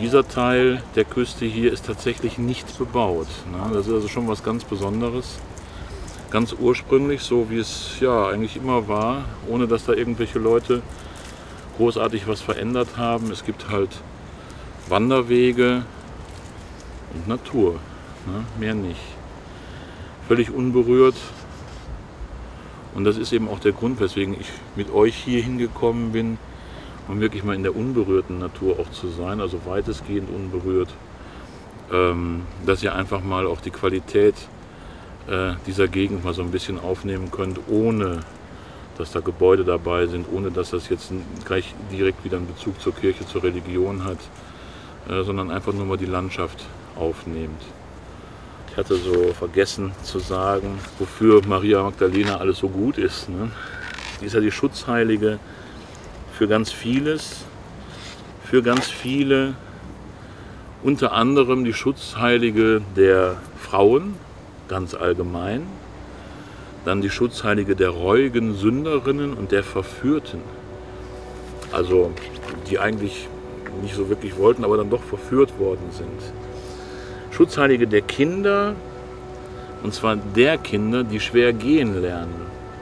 dieser Teil der Küste hier ist tatsächlich nicht bebaut. Ne? Das ist also schon was ganz Besonderes. Ganz ursprünglich, so wie es ja eigentlich immer war, ohne dass da irgendwelche Leute großartig was verändert haben. Es gibt halt Wanderwege und Natur, ne? Mehr nicht. Völlig unberührt. Und das ist eben auch der Grund, weswegen ich mit euch hier hingekommen bin, um wirklich mal in der unberührten Natur auch zu sein, also weitestgehend unberührt, dass ihr einfach mal auch die Qualität dieser Gegend mal so ein bisschen aufnehmen könnt, ohne dass da Gebäude dabei sind, ohne dass das jetzt gleich direkt wieder einen Bezug zur Kirche, zur Religion hat, sondern einfach nur mal die Landschaft aufnehmt. Ich hatte so vergessen zu sagen, wofür Maria Magdalena alles so gut ist. Ne? Die ist ja die Schutzheilige für ganz vieles, für ganz viele, unter anderem die Schutzheilige der Frauen, ganz allgemein, dann die Schutzheilige der reuigen Sünderinnen und der Verführten, also die eigentlich nicht so wirklich wollten, aber dann doch verführt worden sind. Schutzheilige der Kinder, und zwar der Kinder, die schwer gehen lernen.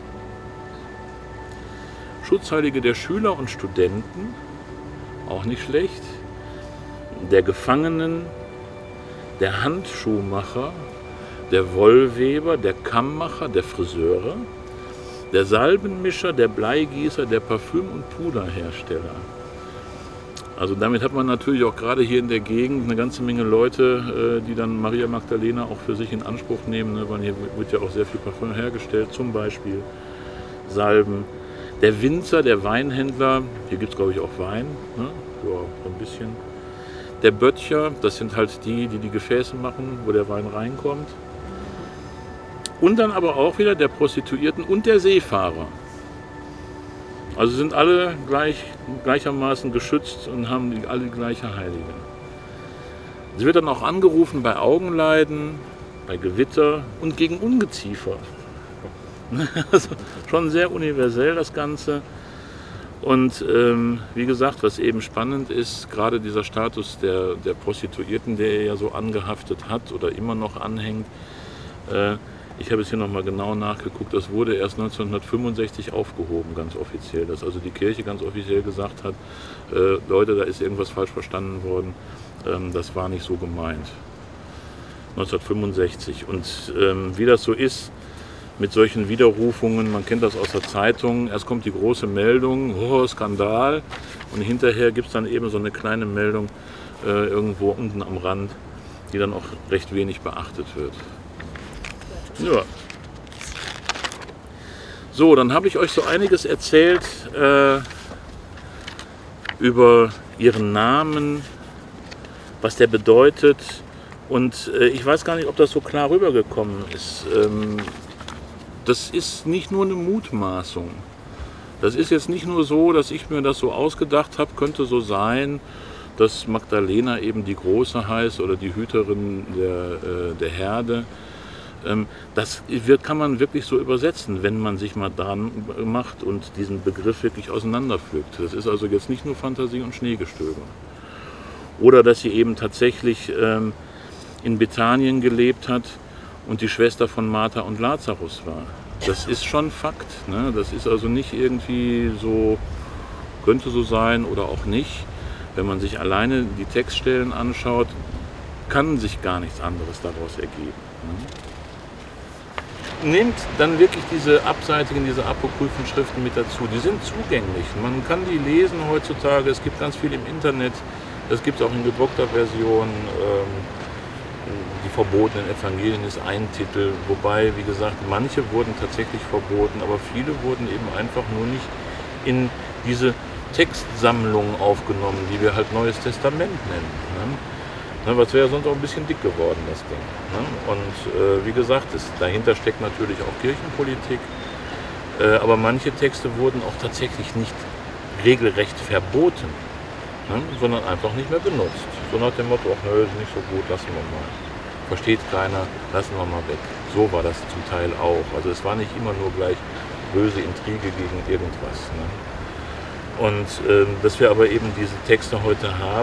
Schutzheilige der Schüler und Studenten, auch nicht schlecht, der Gefangenen, der Handschuhmacher, der Wollweber, der Kammmacher, der Friseure, der Salbenmischer, der Bleigießer, der Parfüm- und Puderhersteller. Also damit hat man natürlich auch gerade hier in der Gegend eine ganze Menge Leute, die dann Maria Magdalena auch für sich in Anspruch nehmen, ne? Weil hier wird ja auch sehr viel Parfüm hergestellt, zum Beispiel Salben. Der Winzer, der Weinhändler, hier gibt es glaube ich auch Wein, ne? Ja, so ein bisschen. Der Böttcher, das sind halt die, die die Gefäße machen, wo der Wein reinkommt. Und dann aber auch wieder der Prostituierten und der Seefahrer. Also sind alle gleichermaßen geschützt und haben alle die gleiche Heilige. Sie wird dann auch angerufen bei Augenleiden, bei Gewitter und gegen Ungeziefer. Also schon sehr universell das Ganze. Und wie gesagt, was eben spannend ist, gerade dieser Status der Prostituierten, der ja so angehaftet hat oder immer noch anhängt. Ich habe es hier nochmal genau nachgeguckt, das wurde erst 1965 aufgehoben, ganz offiziell. Dass also die Kirche ganz offiziell gesagt hat, Leute, da ist irgendwas falsch verstanden worden, das war nicht so gemeint. 1965. Und wie das so ist mit solchen Widerrufungen, man kennt das aus der Zeitung, erst kommt die große Meldung, oh, Skandal, und hinterher gibt es dann eben so eine kleine Meldung irgendwo unten am Rand, die dann auch recht wenig beachtet wird. Ja. So, dann habe ich euch so einiges erzählt über ihren Namen, was der bedeutet, und ich weiß gar nicht, ob das so klar rübergekommen ist. Das ist nicht nur eine Mutmaßung. Das ist jetzt nicht nur so, dass ich mir das so ausgedacht habe, könnte so sein, dass Magdalena eben die Große heißt oder die Hüterin der Herde. Das kann man wirklich so übersetzen, wenn man sich mal dran macht und diesen Begriff wirklich auseinanderpflückt. Das ist also jetzt nicht nur Fantasie und Schneegestöber. Oder dass sie eben tatsächlich in Bethanien gelebt hat und die Schwester von Martha und Lazarus war. Das ist schon Fakt, ne? Das ist also nicht irgendwie so, könnte so sein oder auch nicht. Wenn man sich alleine die Textstellen anschaut, kann sich gar nichts anderes daraus ergeben. Ne? Nehmt dann wirklich diese abseitigen, diese apokryphen Schriften mit dazu. Die sind zugänglich. Man kann die lesen heutzutage. Es gibt ganz viel im Internet. Das gibt es auch in gedruckter Version. Die verbotenen Evangelien ist ein Titel. Wobei, wie gesagt, manche wurden tatsächlich verboten, aber viele wurden eben einfach nur nicht in diese Textsammlungen aufgenommen, die wir halt Neues Testament nennen. Ne? Was wäre sonst auch ein bisschen dick geworden, das Ding. Ne? Und wie gesagt, dahinter steckt natürlich auch Kirchenpolitik. Aber manche Texte wurden auch tatsächlich nicht regelrecht verboten, ne? Sondern einfach nicht mehr benutzt. So nach dem Motto, ach nö, ist nicht so gut, lassen wir mal. Versteht keiner, lassen wir mal weg. So war das zum Teil auch. Also es war nicht immer nur gleich böse Intrige gegen irgendwas. Ne? Und dass wir aber eben diese Texte heute haben,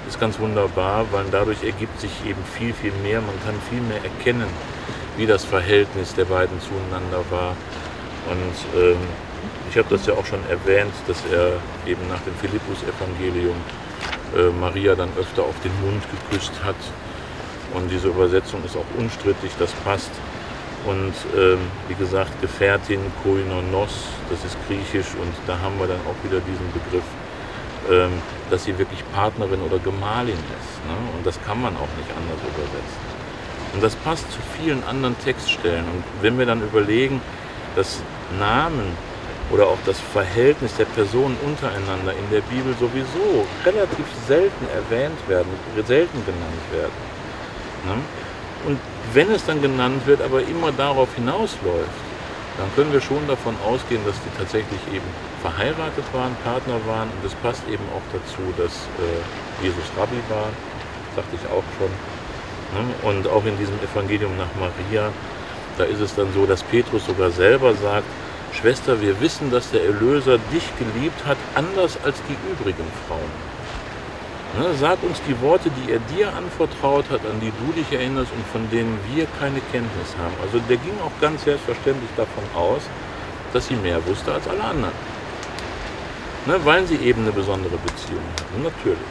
ist ganz wunderbar, weil dadurch ergibt sich eben viel, viel mehr. Man kann viel mehr erkennen, wie das Verhältnis der beiden zueinander war. Und ich habe das ja auch schon erwähnt, dass er eben nach dem Philippus-Evangelium Maria dann öfter auf den Mund geküsst hat. Und diese Übersetzung ist auch unstrittig, das passt. Und wie gesagt, Gefährtin, Koinonos, das ist griechisch, und da haben wir dann auch wieder diesen Begriff, dass sie wirklich Partnerin oder Gemahlin ist. Ne? Und das kann man auch nicht anders übersetzen. Und das passt zu vielen anderen Textstellen. Und wenn wir dann überlegen, dass Namen oder auch das Verhältnis der Personen untereinander in der Bibel sowieso relativ selten erwähnt werden, selten genannt werden. Ne? Und wenn es dann genannt wird, aber immer darauf hinausläuft, dann können wir schon davon ausgehen, dass die tatsächlich eben verheiratet waren, Partner waren. Und es passt eben auch dazu, dass Jesus Rabbi war, sagte ich auch schon. Ne? Und auch in diesem Evangelium nach Maria, da ist es dann so, dass Petrus sogar selber sagt: Schwester, wir wissen, dass der Erlöser dich geliebt hat, anders als die übrigen Frauen. Ne, sag uns die Worte, die er dir anvertraut hat, an die du dich erinnerst und von denen wir keine Kenntnis haben. Also der ging auch ganz selbstverständlich davon aus, dass sie mehr wusste als alle anderen. Ne, weil sie eben eine besondere Beziehung hatten, natürlich.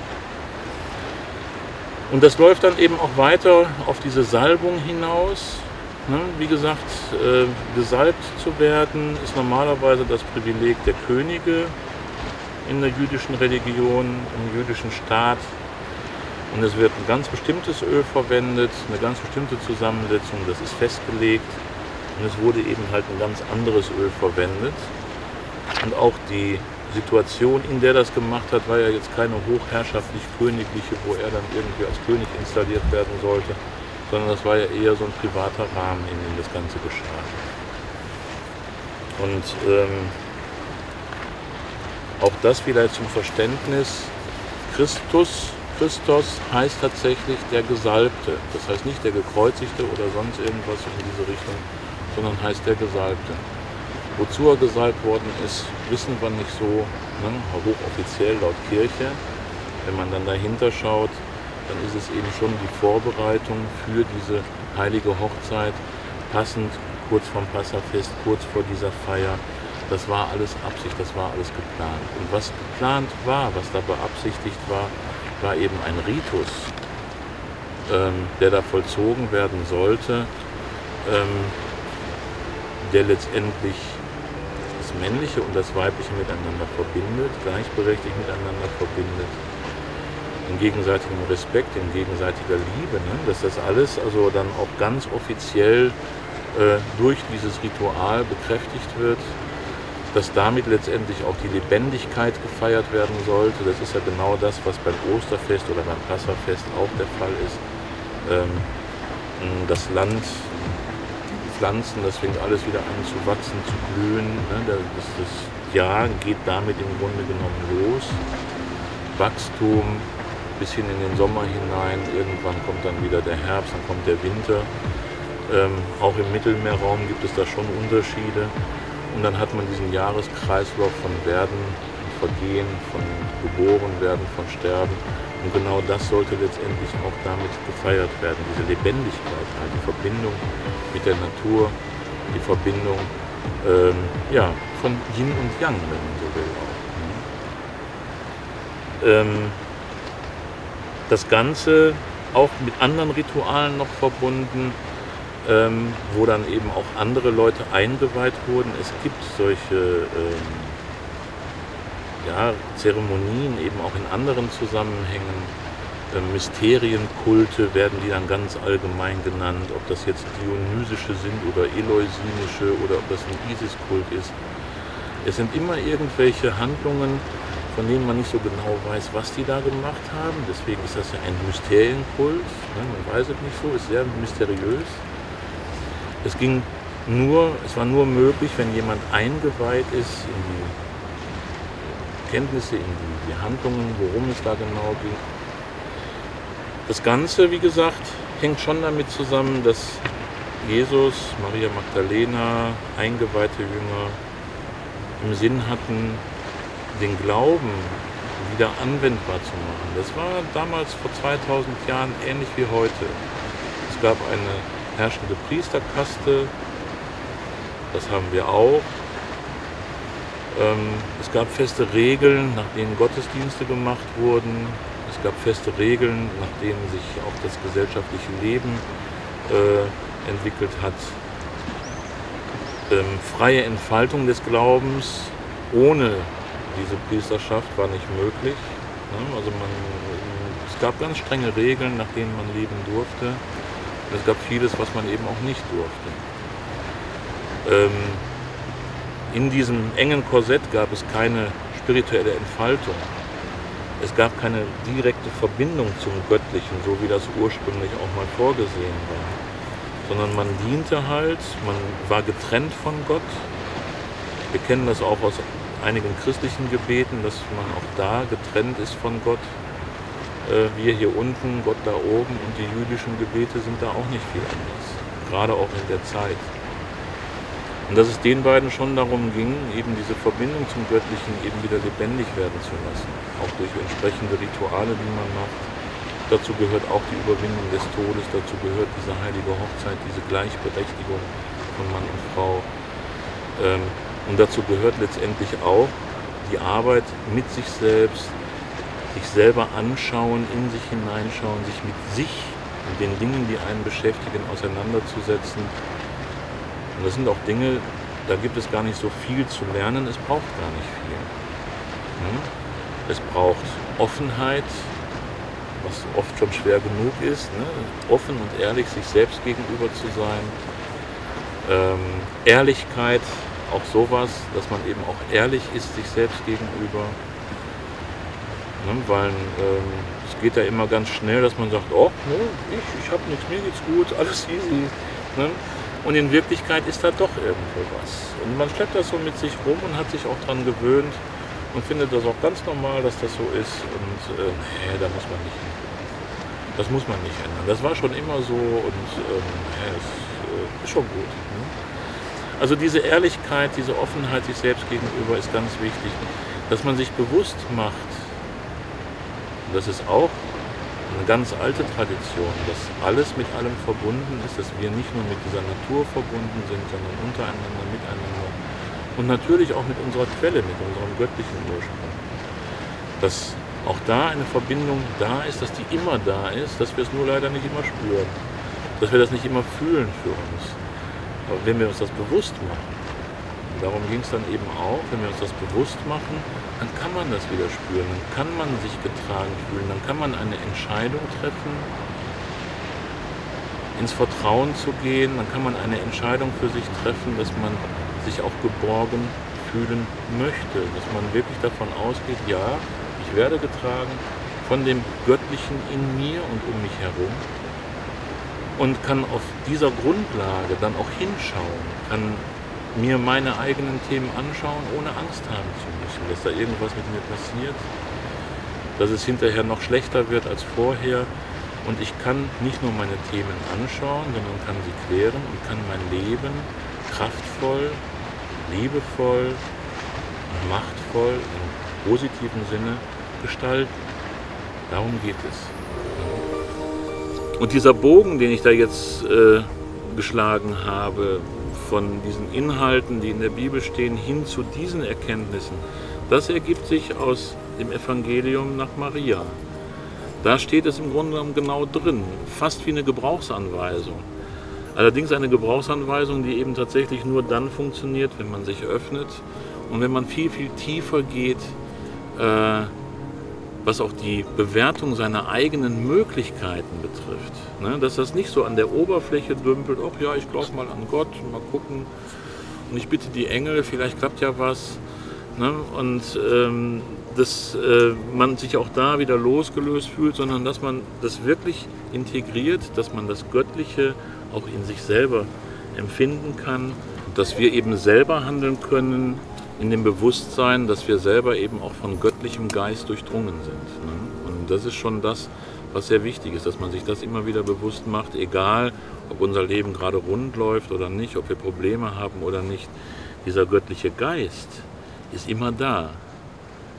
Und das läuft dann eben auch weiter auf diese Salbung hinaus. Ne, wie gesagt, gesalbt zu werden ist normalerweise das Privileg der Könige in der jüdischen Religion, im jüdischen Staat. Und es wird ein ganz bestimmtes Öl verwendet, eine ganz bestimmte Zusammensetzung, das ist festgelegt. Und es wurde eben halt ein ganz anderes Öl verwendet. Und auch die Situation, in der das gemacht hat, war ja jetzt keine hochherrschaftlich-königliche, wo er dann irgendwie als König installiert werden sollte, sondern das war ja eher so ein privater Rahmen, in dem das Ganze geschah. Und auch das vielleicht zum Verständnis: Christus heißt tatsächlich der Gesalbte. Das heißt nicht der Gekreuzigte oder sonst irgendwas in diese Richtung, sondern heißt der Gesalbte. Wozu er gesalbt worden ist, wissen wir nicht so, ne, hochoffiziell laut Kirche. Wenn man dann dahinter schaut, dann ist es eben schon die Vorbereitung für diese heilige Hochzeit, passend kurz vorm Passafest, kurz vor dieser Feier. Das war alles Absicht, das war alles geplant. Und was geplant war, was da beabsichtigt war, war eben ein Ritus, der da vollzogen werden sollte, der letztendlich das Männliche und das Weibliche miteinander verbindet, gleichberechtigt miteinander verbindet, in gegenseitigem Respekt, in gegenseitiger Liebe, ne? Dass das alles also dann auch ganz offiziell durch dieses Ritual bekräftigt wird, dass damit letztendlich auch die Lebendigkeit gefeiert werden sollte. Das ist ja genau das, was beim Osterfest oder beim Passafest auch der Fall ist. Das Land, die Pflanzen, das fängt alles wieder an zu wachsen, zu blühen. Ne? Das Jahr geht damit im Grunde genommen los. Wachstum bis hin in den Sommer hinein. Irgendwann kommt dann wieder der Herbst, dann kommt der Winter. Auch im Mittelmeerraum gibt es da schon Unterschiede. Und dann hat man diesen Jahreskreislauf von Werden und Vergehen, von Geboren werden, von Sterben. Und genau das sollte letztendlich auch damit gefeiert werden. Diese Lebendigkeit, halt, die Verbindung mit der Natur, die Verbindung von Yin und Yang, wenn man so will. Das Ganze auch mit anderen Ritualen noch verbunden, wo dann eben auch andere Leute eingeweiht wurden. Es gibt solche Zeremonien eben auch in anderen Zusammenhängen. Mysterienkulte werden die dann ganz allgemein genannt, ob das jetzt dionysische sind oder eleusinische oder ob das ein Isis-Kult ist. Es sind immer irgendwelche Handlungen, von denen man nicht so genau weiß, was die da gemacht haben. Deswegen ist das ja ein Mysterienkult. Ne? Man weiß es nicht so, ist sehr mysteriös. Es war nur möglich, wenn jemand eingeweiht ist in die Kenntnisse, in die Handlungen, worum es da genau ging. Das Ganze, wie gesagt, hängt schon damit zusammen, dass Jesus, Maria Magdalena, eingeweihte Jünger im Sinn hatten, den Glauben wieder anwendbar zu machen. Das war damals vor 2000 Jahren ähnlich wie heute. Es gab eine herrschende Priesterkaste, das haben wir auch. Es gab feste Regeln, nach denen Gottesdienste gemacht wurden. Es gab feste Regeln, nach denen sich auch das gesellschaftliche Leben entwickelt hat. Freie Entfaltung des Glaubens ohne diese Priesterschaft war nicht möglich. Also es gab ganz strenge Regeln, nach denen man leben durfte. Und es gab vieles, was man eben auch nicht durfte. In diesem engen Korsett gab es keine spirituelle Entfaltung. Es gab keine direkte Verbindung zum Göttlichen, so wie das ursprünglich auch mal vorgesehen war. Sondern man diente halt, man war getrennt von Gott. Wir kennen das auch aus einigen christlichen Gebeten, dass man auch da getrennt ist von Gott. Wir hier unten, Gott da oben, und die jüdischen Gebete sind da auch nicht viel anders. Gerade auch in der Zeit. Und dass es den beiden schon darum ging, eben diese Verbindung zum Göttlichen eben wieder lebendig werden zu lassen. Auch durch entsprechende Rituale, die man macht. Dazu gehört auch die Überwindung des Todes, dazu gehört diese heilige Hochzeit, diese Gleichberechtigung von Mann und Frau. Und dazu gehört letztendlich auch die Arbeit mit sich selbst, sich selber anschauen, in sich hineinschauen, sich mit sich und den Dingen, die einen beschäftigen, auseinanderzusetzen. Und das sind auch Dinge, da gibt es gar nicht so viel zu lernen, es braucht gar nicht viel. Es braucht Offenheit, was oft schon schwer genug ist, offen und ehrlich sich selbst gegenüber zu sein. Ehrlichkeit, auch sowas, dass man eben auch ehrlich ist sich selbst gegenüber. Weil es geht ja immer ganz schnell, dass man sagt, oh, ich habe nichts, mir geht's gut, alles easy. Und in Wirklichkeit ist da doch irgendwo was. Und man schleppt das so mit sich rum und hat sich auch dran gewöhnt und findet das auch ganz normal, dass das so ist. Und da muss man nicht hin. Das muss man nicht ändern. Das war schon immer so und es ist schon gut. Also diese Ehrlichkeit, diese Offenheit sich selbst gegenüber ist ganz wichtig. Dass man sich bewusst macht, und das ist auch eine ganz alte Tradition, dass alles mit allem verbunden ist, dass wir nicht nur mit dieser Natur verbunden sind, sondern untereinander, miteinander und natürlich auch mit unserer Quelle, mit unserem göttlichen Ursprung. Dass auch da eine Verbindung da ist, dass die immer da ist, dass wir es nur leider nicht immer spüren, dass wir das nicht immer fühlen für uns. Aber wenn wir uns das bewusst machen, und darum ging es dann eben auch, wenn wir uns das bewusst machen, dann kann man das wieder spüren, dann kann man sich getragen fühlen, dann kann man eine Entscheidung treffen, ins Vertrauen zu gehen, dann kann man eine Entscheidung für sich treffen, dass man sich auch geborgen fühlen möchte, dass man wirklich davon ausgeht, ja, ich werde getragen von dem Göttlichen in mir und um mich herum und kann auf dieser Grundlage dann auch hinschauen, kann mir meine eigenen Themen anschauen, ohne Angst haben zu müssen, dass da irgendwas mit mir passiert, dass es hinterher noch schlechter wird als vorher. Und ich kann nicht nur meine Themen anschauen, sondern kann sie klären und kann mein Leben kraftvoll, liebevoll und machtvoll im positiven Sinne gestalten. Darum geht es. Und dieser Bogen, den ich da jetzt geschlagen habe, von diesen Inhalten, die in der Bibel stehen, hin zu diesen Erkenntnissen, das ergibt sich aus dem Evangelium nach Maria. Da steht es im Grunde genommen genau drin, fast wie eine Gebrauchsanweisung. Allerdings eine Gebrauchsanweisung, die eben tatsächlich nur dann funktioniert, wenn man sich öffnet und wenn man viel, viel tiefer geht, was auch die Bewertung seiner eigenen Möglichkeiten betrifft. Dass das nicht so an der Oberfläche dümpelt, ach ja, ich glaube mal an Gott, mal gucken und ich bitte die Engel, vielleicht klappt ja was. Und dass man sich auch da wieder losgelöst fühlt, sondern dass man das wirklich integriert, dass man das Göttliche auch in sich selber empfinden kann, dass wir eben selber handeln können in dem Bewusstsein, dass wir selber eben auch von göttlichem Geist durchdrungen sind. Und das ist schon das, was sehr wichtig ist, dass man sich das immer wieder bewusst macht, egal ob unser Leben gerade rund läuft oder nicht, ob wir Probleme haben oder nicht. Dieser göttliche Geist ist immer da.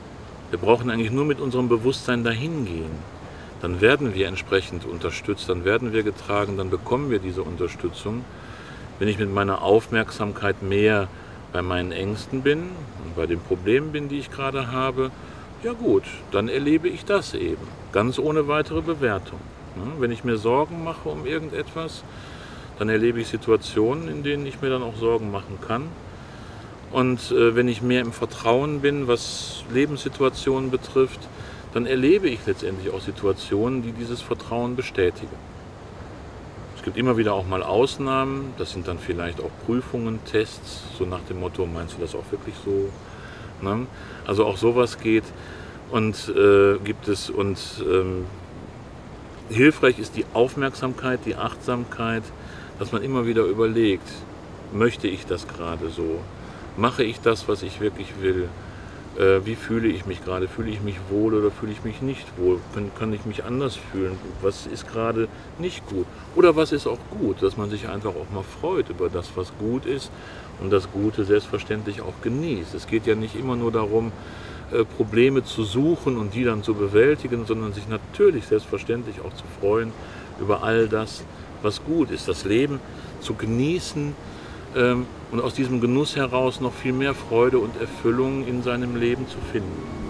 Wir brauchen eigentlich nur mit unserem Bewusstsein dahin gehen. Dann werden wir entsprechend unterstützt, dann werden wir getragen, dann bekommen wir diese Unterstützung. Wenn ich mit meiner Aufmerksamkeit mehr bei meinen Ängsten bin und bei den Problemen bin, die ich gerade habe, ja gut, dann erlebe ich das eben, ganz ohne weitere Bewertung. Wenn ich mir Sorgen mache um irgendetwas, dann erlebe ich Situationen, in denen ich mir dann auch Sorgen machen kann. Und wenn ich mehr im Vertrauen bin, was Lebenssituationen betrifft, dann erlebe ich letztendlich auch Situationen, die dieses Vertrauen bestätigen. Es gibt immer wieder auch mal Ausnahmen, das sind dann vielleicht auch Prüfungen, Tests, so nach dem Motto, meinst du das auch wirklich so? Ne? Also auch sowas geht und gibt es und hilfreich ist die Aufmerksamkeit, die Achtsamkeit, dass man immer wieder überlegt, möchte ich das gerade so? Mache ich das, was ich wirklich will? Wie fühle ich mich gerade? Fühle ich mich wohl oder fühle ich mich nicht wohl? Kann ich mich anders fühlen? Was ist gerade nicht gut? Oder was ist auch gut? Dass man sich einfach auch mal freut über das, was gut ist und das Gute selbstverständlich auch genießt. Es geht ja nicht immer nur darum, Probleme zu suchen und die dann zu bewältigen, sondern sich natürlich selbstverständlich auch zu freuen über all das, was gut ist. Das Leben zu genießen, und aus diesem Genuss heraus noch viel mehr Freude und Erfüllung in seinem Leben zu finden.